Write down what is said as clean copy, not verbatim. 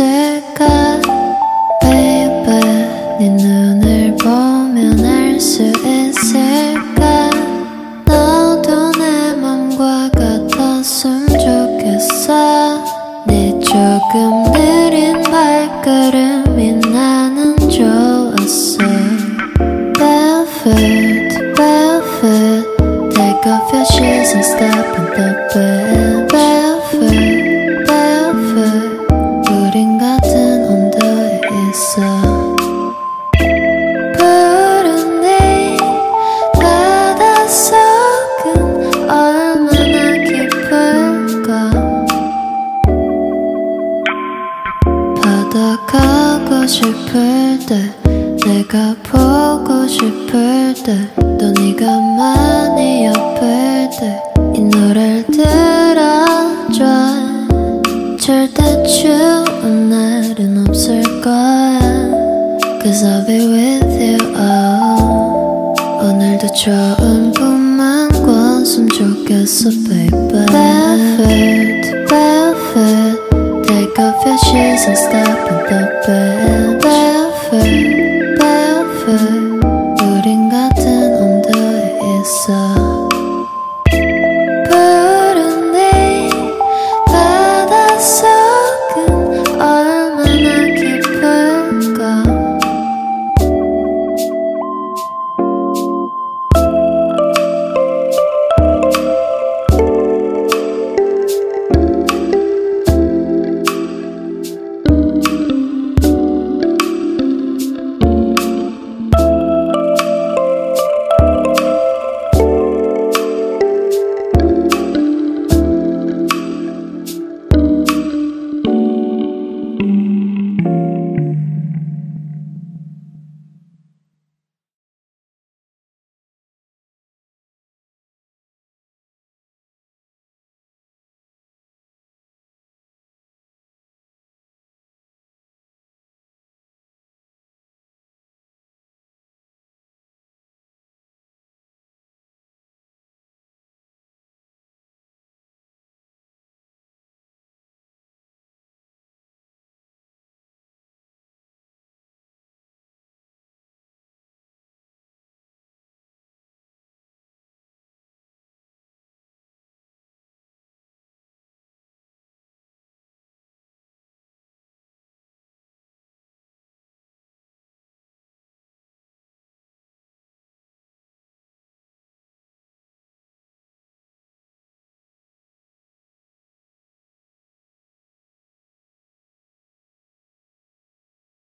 있을까 baby 네 눈을 보면 알 수 있을까 너도 내 맘과 같았으면 좋겠어 네 조금 느린 발걸음이 나는 좋았어 Barefoot, barefoot Take off your shoes and step in the bed Barefoot, barefoot 우린 같은 온도에 있어 푸른 네 바닷속은 얼마나 깊을까 바다 가고 싶을 때 내가 보고 싶을 때 또 네가 많이 아플 때 이 노래를 들어줘 절대 추운 날은 없을 거야 Cause I'll be with you oh. 오늘도 좋은 꿈만 꿨으면 좋겠어 baby Barefoot, barefoot Take off your shoes and step in the bed